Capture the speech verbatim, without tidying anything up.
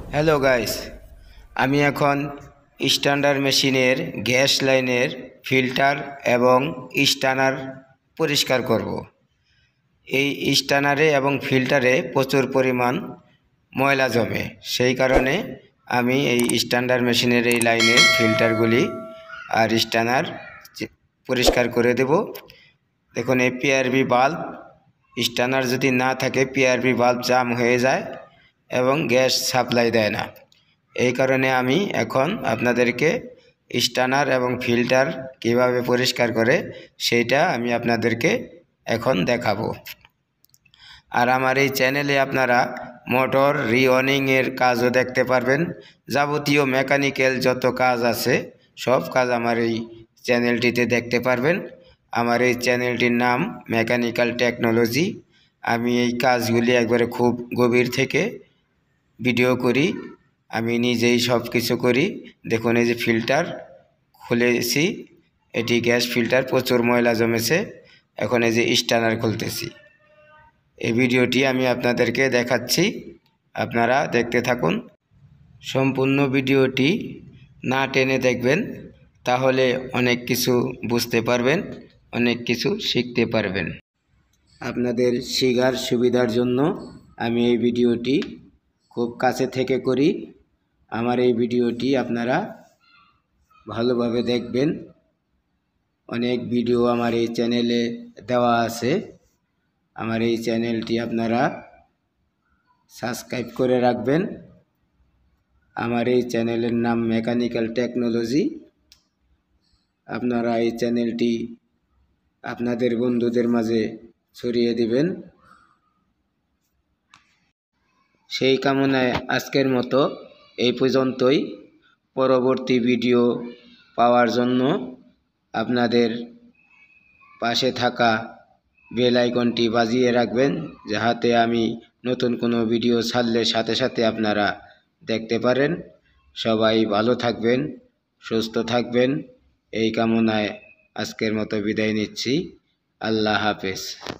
Hello guys, আমি এখন standard মেশিনের গ্যাস লাইনের ফিল্টার এবং স্টানার পরিষ্কার করব। এই স্টানারে এবং ফিল্টারে প্রচুর পরিমাণ ময়লা জমে, সেই কারণে আমি এই স্ট্যান্ডার্ড মেশিনের এই লাইনের ফিল্টারগুলি আর স্টানার পরিষ্কার করে দেব। দেখুন, এই পিআরবি বাল্ব স্টানার যদি না থাকে পিআরবি বাল্ব জাম হয়ে যায় এবং গ্যাস সাপ্লাই দেয় না। এই কারণে আমি এখন আপনাদেরকে স্টানার এবং ফিল্টার কিভাবে পরিষ্কার করে সেইটা আমি আপনাদেরকে এখন দেখাবো। আর আমার এই চ্যানেলে আপনারা মোটর রিওয়ার্নিংয়ের কাজও দেখতে পারবেন। যাবতীয় মেকানিক্যাল যত কাজ আছে সব কাজ আমার এই চ্যানেলটিতে দেখতে পারবেন। আমার এই চ্যানেলটির নাম মেকানিক্যাল টেকনোলজি। আমি এই কাজগুলি একবারে খুব গভীর থেকে ভিডিও করি, আমি নিজেই সব কিছু করি। দেখুন, এই যে ফিল্টার খুলেছি, এটি গ্যাস ফিল্টার, প্রচুর ময়লা জমেছে। এখন এই যে স্টানার খুলতেছি। এই ভিডিওটি আমি আপনাদেরকে দেখাচ্ছি, আপনারা দেখতে থাকুন। সম্পূর্ণ ভিডিওটি না টেনে দেখবেন, তাহলে অনেক কিছু বুঝতে পারবেন, অনেক কিছু শিখতে পারবেন। আপনাদের শেখার সুবিধার জন্য আমি এই ভিডিওটি খুব কাছে থেকে করি। আমার এই ভিডিওটি আপনারা ভালোভাবে দেখবেন। অনেক ভিডিও আমার এই চ্যানেলে দেওয়া আছে। আমার এই চ্যানেলটি আপনারা সাবস্ক্রাইব করে রাখবেন। আমার এই চ্যানেলের নাম মেকানিক্যাল টেকনোলজি। আপনারা এই চ্যানেলটি আপনাদের বন্ধুদের মাঝে ছড়িয়ে দিবেন। সেই কামনায় আজকের মতো এই পর্যন্তই। পরবর্তী ভিডিও পাওয়ার জন্য আপনাদের পাশে থাকা বেল আইকনটি বাজিয়ে রাখবেন, যাতে আমি নতুন কোনো ভিডিও ছাড়লে সাথে সাথে আপনারা দেখতে পারেন। সবাই ভালো থাকবেন, সুস্থ থাকবেন, এই কামনায় আজকের মতো বিদায় নিচ্ছি। আল্লাহ হাফেজ।